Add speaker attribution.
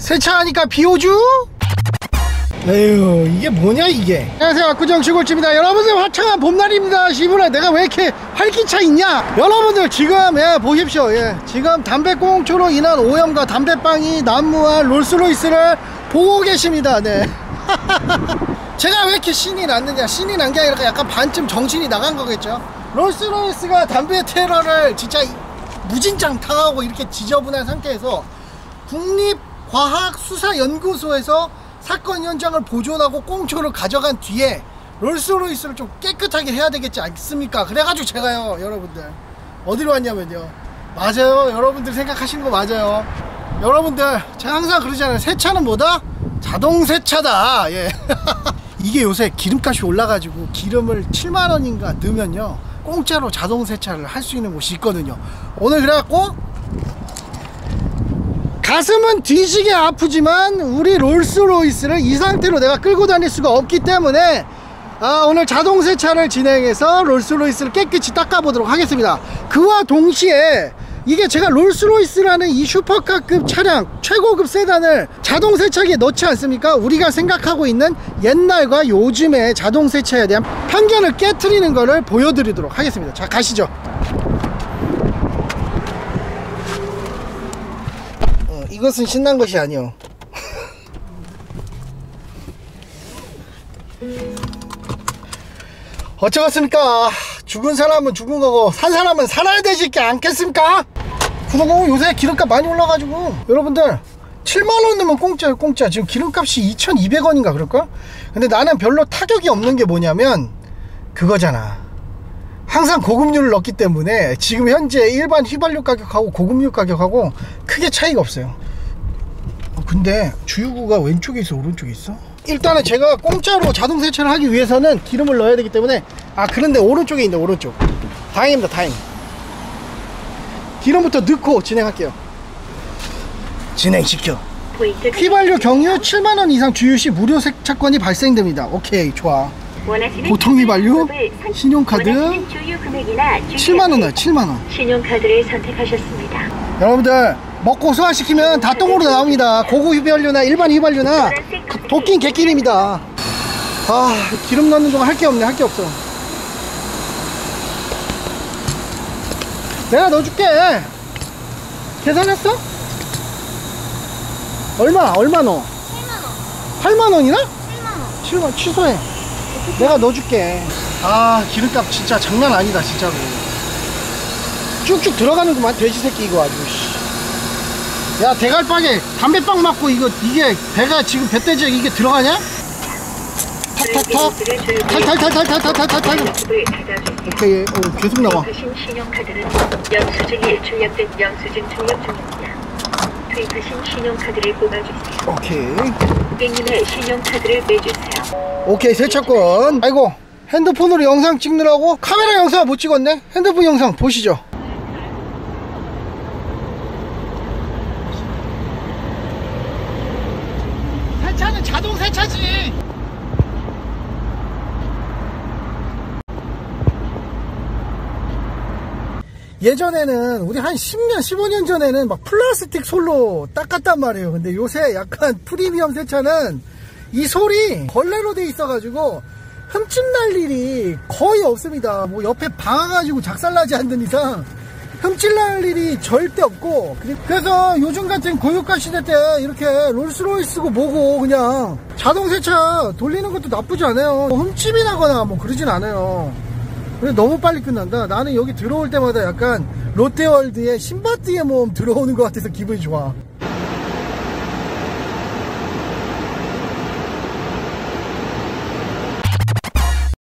Speaker 1: 세차하니까 비오주? 에휴, 이게 뭐냐 이게. 안녕하세요, 압구정 시골집입니다. 여러분들 화창한 봄날입니다. 시부라 내가 왜 이렇게 활기차 있냐. 여러분들 지금 보십시오. 지금 담배꽁초로 인한 오염과 담배빵이 난무한 롤스로이스를 보고 계십니다. 네. 제가 왜 이렇게 신이 났느냐. 신이 난 게 아니라 약간 반쯤 정신이 나간 거겠죠. 롤스로이스가 담배 테러를 진짜 무진장 당하고 이렇게 지저분한 상태에서 국립과학수사연구소에서 사건 현장을 보존하고 꽁초를 가져간 뒤에 롤스로이스를 좀 깨끗하게 해야 되겠지 않습니까? 그래가지고 제가요, 여러분들 어디로 왔냐면요, 맞아요, 여러분들 생각하시는 거 맞아요. 여러분들 제가 항상 그러잖아요. 세차는 뭐다? 자동 세차다. 이게 요새 기름값이 올라가지고 기름을 7만원인가 넣으면요 공짜로 자동 세차를 할 수 있는 곳이 있거든요. 오늘 그래갖고 가슴은 뒤지게 아프지만 우리 롤스로이스를 이 상태로 내가 끌고 다닐 수가 없기 때문에 오늘 자동 세차를 진행해서 롤스로이스를 깨끗이 닦아보도록 하겠습니다. 그와 동시에 이게 제가 롤스로이스라는 이 슈퍼카급 차량, 최고급 세단을 자동 세차기에 넣지 않습니까? 우리가 생각하고 있는 옛날과 요즘의 자동 세차에 대한 편견을 깨트리는 거를 보여드리도록 하겠습니다. 자, 가시죠. 이것은 신난 것이 아니오. 어쩌겠습니까? 죽은 사람은 죽은 거고 산 사람은 살아야 되지 않겠습니까? 그리고 요새 기름값 많이 올라가지고 여러분들 7만원 넣으면 공짜예요, 공짜. 지금 기름값이 2,200원인가 그럴걸? 근데 나는 별로 타격이 없는 게 뭐냐면 그거잖아. 항상 고급류를 넣기 때문에 지금 현재 일반 휘발유 가격하고 고급류 가격하고 크게 차이가 없어요. 근데 주유구가 왼쪽에 있어, 오른쪽에 있어? 일단은 제가 공짜로 자동 세차를 하기 위해서는 기름을 넣어야 되기 때문에 그런데 오른쪽에 있네, 오른쪽. 다행입니다, 다행. 기름부터 넣고 진행할게요. 진행시켜. 휘발유 경유 7만원 이상 주유 시 무료 세차권이 발생됩니다. 오케이, 좋아. 보통 휘발유, 신용카드 7만원, 7만원.
Speaker 2: 신용카드를 선택하셨습니다.
Speaker 1: 여러분들 먹고 소화시키면 다 똥으로 나옵니다. 고급 휘발유나 일반 휘발유나 도끼인 개기름이다. 기름 넣는 동안 할 게 없네, 할 게 없어. 내가 넣어줄게. 계산했어? 얼마 넣어? 8만원 8만원이나? 7만원 취소해. 내가 넣어줄게. 기름값 진짜 장난 아니다, 진짜로. 쭉쭉 들어가는구만, 돼지 새끼 이거 아주. 야, 대갈빵에 담배빵 맞고 이게 배가 지금 배때지에 이게 들어가냐? 탁탁탁 탈탈탈탈탈탈탈탈. 오케이. 계속 나와.
Speaker 2: 신용카드는 영수증이 출력된 영수증 출력 중입니다. 투입하신 신용카드를 뽑아주세요.
Speaker 1: 오케이.
Speaker 2: 고객님의 신용카드를 빼주세요.
Speaker 1: 오케이, 세차권. 아이고, 핸드폰으로 영상 찍느라고 카메라 영상 못 찍었네. 핸드폰 영상 보시죠. 세차는 자동 세차지. 예전에는 우리 한 10년 15년 전에는 막 플라스틱 솔로 닦았단 말이에요. 근데 요새 약간 프리미엄 세차는 이 솔이 걸레로 돼 있어 가지고 흠집 날 일이 거의 없습니다. 뭐 옆에 박아가지고 작살나지 않는 이상 흠집 날 일이 절대 없고, 그래서 요즘 같은 고유가 시대 때 이렇게 롤스로이스고 뭐고 그냥 자동 세차 돌리는 것도 나쁘지 않아요. 흠집이 나거나 뭐 그러진 않아요. 근데 너무 빨리 끝난다. 나는 여기 들어올 때마다 약간 롯데월드의 신바트의 모험 들어오는 것 같아서 기분이 좋아.